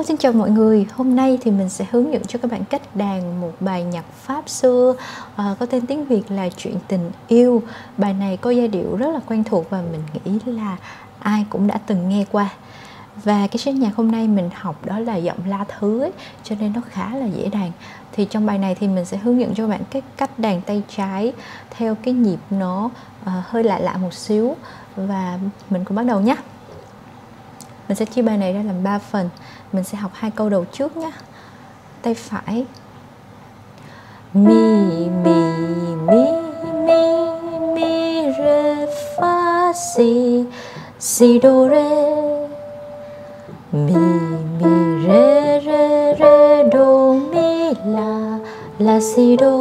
xin chào mọi người. Hôm nay thì mình sẽ hướng dẫn cho các bạn cách đàn một bài nhạc Pháp xưa có tên tiếng Việt là Chuyện Tình Yêu. Bài này có giai điệu rất là quen thuộc và mình nghĩ là ai cũng đã từng nghe qua. Và cái set nhạc hôm nay mình học đó là giọng La Thứ ấy, cho nên nó khá là dễ đàn. Thì trong bài này thì mình sẽ hướng dẫn cho bạn cái cách đàn tay trái theo cái nhịp nó hơi lạ lạ một xíu. Và mình cùng bắt đầu nhé. Mình sẽ chia bài này ra làm 3 phần. Mình sẽ học 2 câu đầu trước nhé. Tay phải. Mi mi mi mi mi re fa si si do re. Mi mi re re re do mi la si do.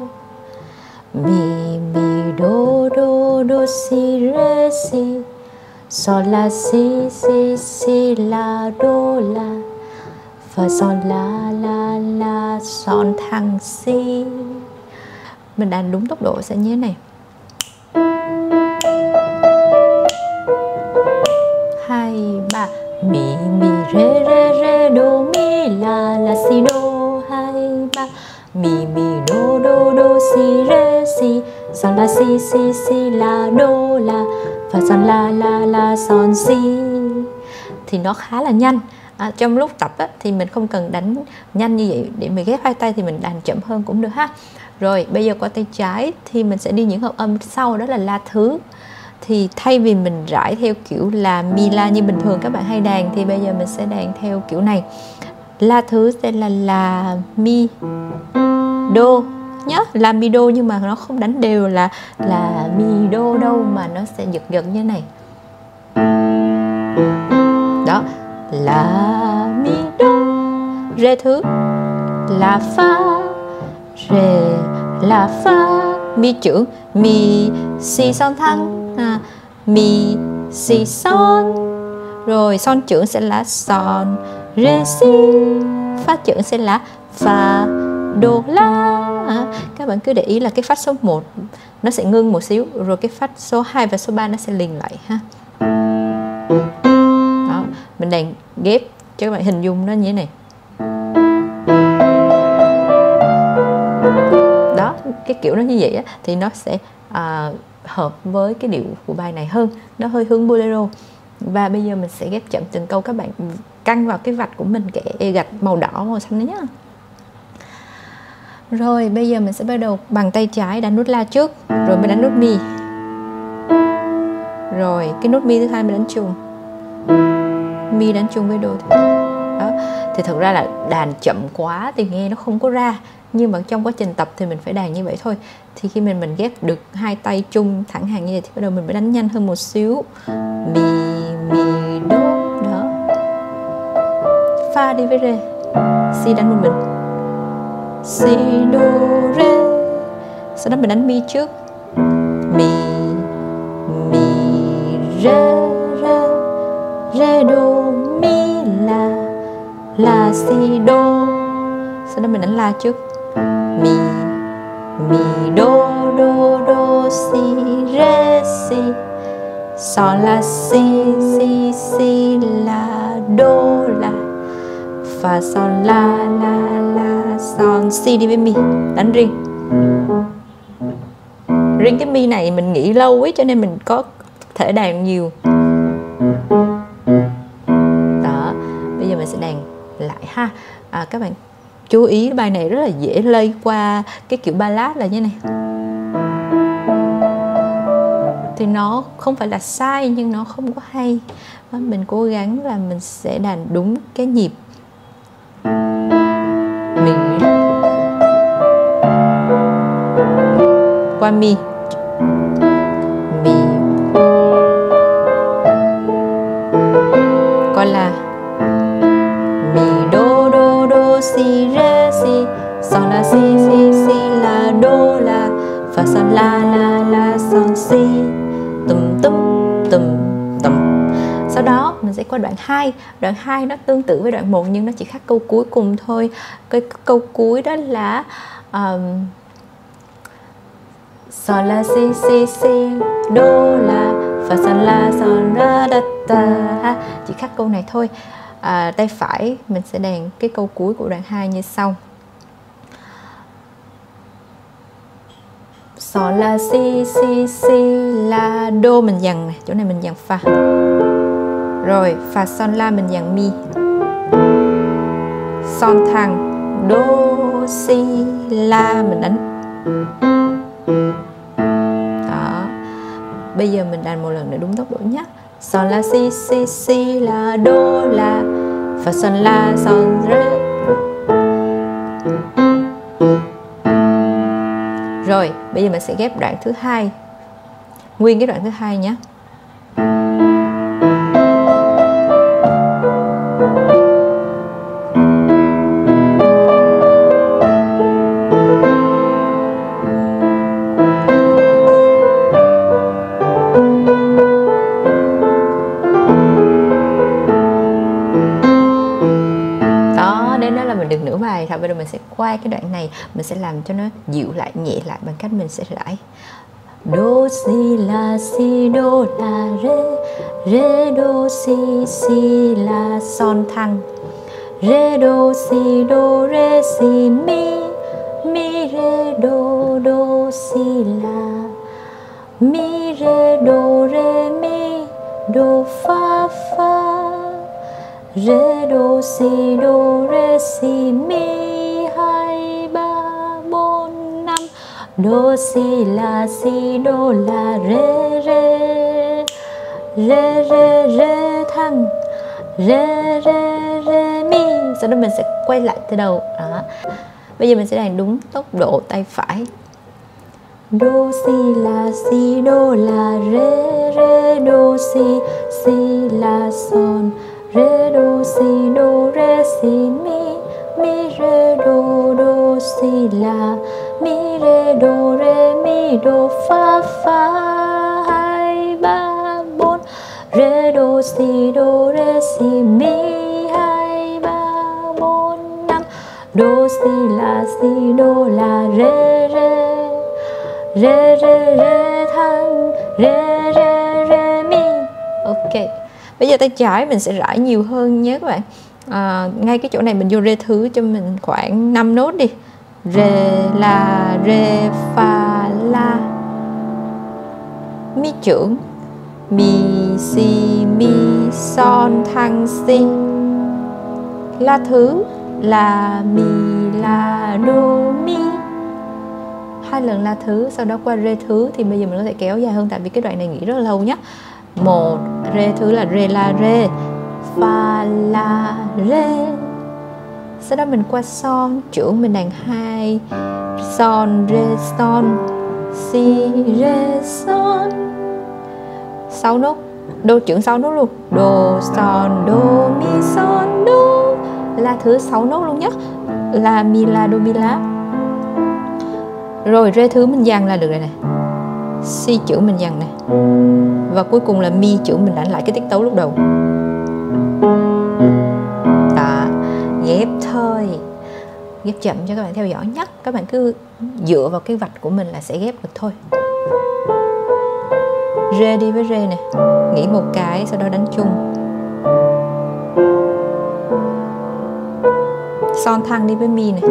Mi mi do do do si re si. Sol la si si si la do la. Fa sol la la la son thăng si. Mình đàn đúng tốc độ sẽ như thế này. 2, 3. Mi mi re re re do mi la si do. 2, 3. Mi mi do do do si re si. Sol la si si si la do la. Fa son la la son si. Thì nó khá là nhanh. Trong lúc tập thì mình không cần đánh nhanh như vậy. Để mình ghép hai tay thì mình đàn chậm hơn cũng được ha. Rồi bây giờ qua tay trái thì mình sẽ đi những hợp âm sau, đó là La Thứ. Thì thay vì mình rải theo kiểu là mi la như bình thường các bạn hay đàn, thì bây giờ mình sẽ đàn theo kiểu này. La Thứ sẽ là mi đô nhớ, là mi đô, nhưng mà nó không đánh đều là mi đô đâu, mà nó sẽ giật giật như này. Đó, la mi đô, rê thứ, la fa, rê, la fa, mi trưởng, mi si son thăng, mi si son. Rồi son trưởng sẽ là son, rê si, fa trưởng sẽ là fa, đô la. Các bạn cứ để ý là cái phát số 1 nó sẽ ngưng một xíu, rồi cái phát số 2 và số 3 nó sẽ liền lại ha. Đó, mình đàn ghép cho các bạn hình dung nó như thế này. Đó, cái kiểu nó như vậy á, thì nó sẽ hợp với cái điệu của bài này hơn, nó hơi hướng bolero. Và bây giờ mình sẽ ghép chậm từng câu, các bạn căn vào cái vạch của mình, cái gạch màu đỏ màu xanh đấy nhá. Rồi bây giờ mình sẽ bắt đầu bằng tay trái đánh nút La trước, rồi mới đánh nút Mi. Rồi cái nút Mi thứ hai mình đánh trùng, Mi đánh trùng với đô. Đó. Thì thực ra là đàn chậm quá thì nghe nó không có ra, nhưng mà trong quá trình tập thì mình phải đàn như vậy thôi. Thì khi mình ghép được hai tay chung thẳng hàng như vậy thì bắt đầu mình phải đánh nhanh hơn một xíu. Mi mi đô. Đó, fa đi với rê, si đánh một mình, si đô rê. Sau đó mình đánh mi trước, mi mi rê rê rê đô mi la si đô. Sau đó mình đánh La trước, mi mi đô đô đô si rê si. Son la si si si la đô la. Fa son la la son si đi với mi, đánh riêng. Riêng cái mi này mình nghĩ lâu ấy, cho nên mình có thể đàn nhiều. Đó, bây giờ mình sẽ đàn lại ha. Các bạn chú ý bài này rất là dễ lây qua cái kiểu ballad là như này. Thì nó không phải là sai, nhưng nó không có hay. Mình cố gắng là mình sẽ đàn đúng cái nhịp. Mình qua mi, mi qua La, mi đô đô đô si rê si. Son la si si si la đô la. Fa son la son si. Tum tum tum tum. Sau đó mình sẽ qua đoạn 2. Đoạn 2 nó tương tự với đoạn 1, nhưng nó chỉ khác câu cuối cùng thôi. Cái câu cuối đó là Sol la si si si đô la. Fa son la da da ha. Chỉ khác câu này thôi. tay phải mình sẽ đàn cái câu cuối của đoạn 2 như sau. Son la si si si la đô mình dằn này, chỗ này mình dằn fa. Rồi fa son la mình dằn mi. Son thăng đô si la mình đánh. Đó. Bây giờ mình đàn một lần nữa đúng tốc độ nhé. Son la si si si la đô la fa son la son re. Rồi, bây giờ mình sẽ ghép đoạn thứ hai. Nguyên cái đoạn thứ hai nhé. Được nửa bài rồi, bây giờ mình sẽ qua cái đoạn này, mình sẽ làm cho nó dịu lại, nhẹ lại bằng cách mình sẽ rải do si la re, re do si la son thăng, re do re si mi re do si la, mi re mi do fa fa, re do si mi 2 3 4 5, do si do la re thăng, re mi. Sau đó mình sẽ quay lại từ đầu. Đó. Bây giờ mình sẽ đàn đúng tốc độ tay phải. Do si do la re do si la son, re do si mi re do si la, mi re mi do fa fa 2 3 4, re do si mi 2 3 4 5, do do la re thăng, re mi. Ok. Bây giờ tay trái mình sẽ rải nhiều hơn nhé các bạn. Ngay cái chỗ này mình vô rê thứ cho mình khoảng 5 nốt đi. Rê la, rê fa la, mi trưởng, mi si mi son thăng si, la thứ, la mi la đô mi. 2 lần la thứ, sau đó qua rê thứ. Thì bây giờ mình có thể kéo dài hơn tại vì cái đoạn này nghỉ rất là lâu nhé. 1 rê thứ là rê la rê, fa la rê. Sau đó mình qua son trưởng, mình đàn 2 son rê son, si rê son, 6 nốt, đô trưởng 6 nốt luôn, đô son đô mi son đô, la thứ 6 nốt luôn nhé, la mi la đô mi la. Rồi rê thứ mình dàn là được rồi này, si trưởng mình dàn này, và cuối cùng là mi trưởng mình đánh lại cái tiết tấu lúc đầu. Đó, ghép thôi, ghép chậm cho các bạn theo dõi nhé. Các bạn cứ dựa vào cái vạch của mình là sẽ ghép được thôi. Rê đi với rê này, nghỉ một cái sau đó đánh chung. Son thăng đi với mi này,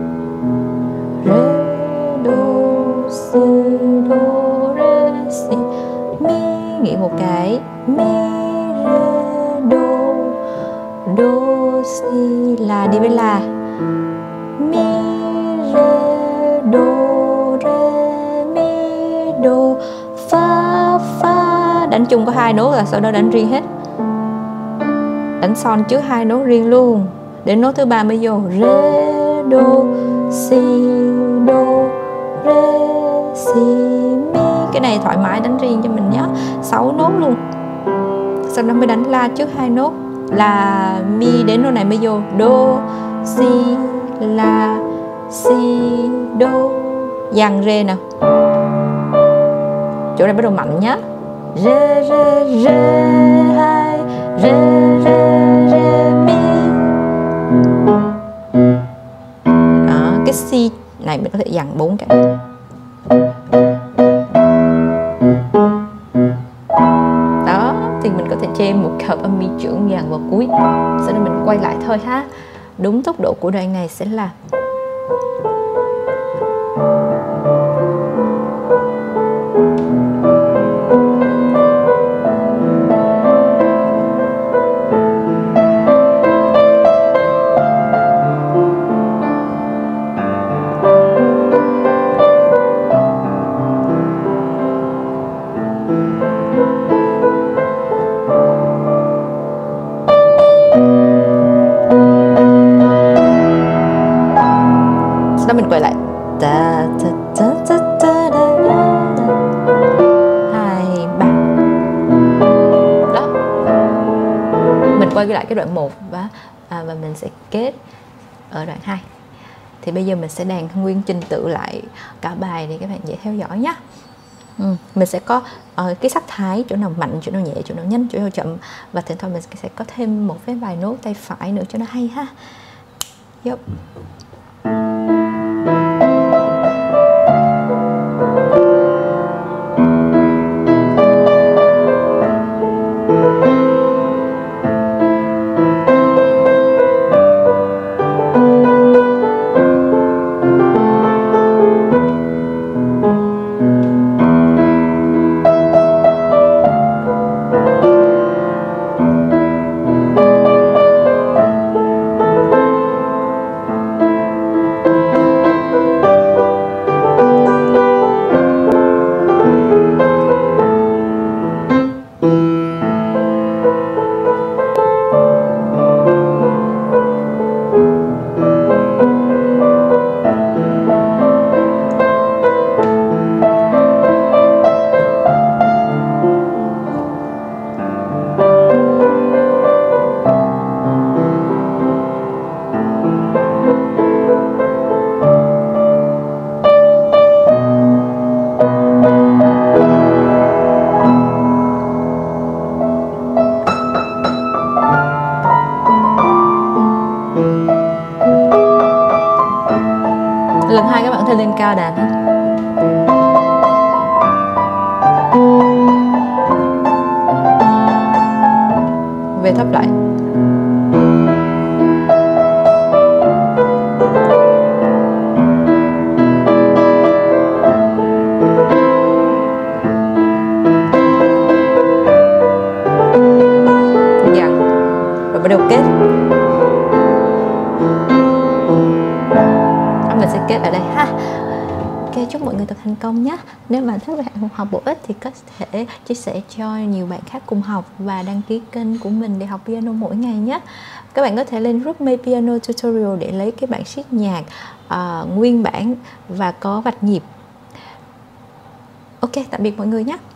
rê đô si đô rê si mi, nghỉ một cái, mi rê đô si la đi với la, mi rê mi đô fa fa, đánh chung có 2 nốt là sau đó đánh riêng hết, đánh son trước 2 nốt riêng luôn, đến nốt thứ 3 mới vô rê đô si mi. Cái này thoải mái đánh riêng cho mình nhé, 6 nốt luôn. Sau đó mới đánh la trước 2 nốt, là mi đến nốt này mới vô đô si la si đô, dàn rê nào, chỗ này bắt đầu mạnh nhé, rê rê rê 2 rê rê rê mi. Đó, cái si này mình có thể dàn 4 cái. Đó, thì mình có thể chêm một hợp âm mi trưởng dàn vào cuối. Sau đó mình quay lại thôi ha. Đúng tốc độ của đoạn này sẽ là mình quay lại ta ta ta ta ta da, da, da. 2 3 đó, mình quay lại cái đoạn 1 và mình sẽ kết ở đoạn 2. Thì bây giờ mình sẽ đàn nguyên trình tự lại cả bài để các bạn dễ theo dõi nhé. Mình sẽ có cái sắc thái chỗ nào mạnh, chỗ nào nhẹ, chỗ nào nhanh, chỗ nào chậm, và thỉnh thoảng mình sẽ có thêm một cái vài nốt tay phải nữa cho nó hay ha. Yep. Lần 2 các bạn có thể lên cao đàn ha. Về thấp lại. Dạ. Rồi bắt đầu kết. Mình sẽ kết ở đây ha. Ok, chúc mọi người tập thành công nhé. Nếu mà các bạn học bổ ích thì có thể chia sẻ cho nhiều bạn khác cùng học và đăng ký kênh của mình để học piano mỗi ngày nhé. Các bạn có thể lên group May Piano Tutorial để lấy cái bản sheet nhạc nguyên bản và có vạch nhịp. Ok, tạm biệt mọi người nhé.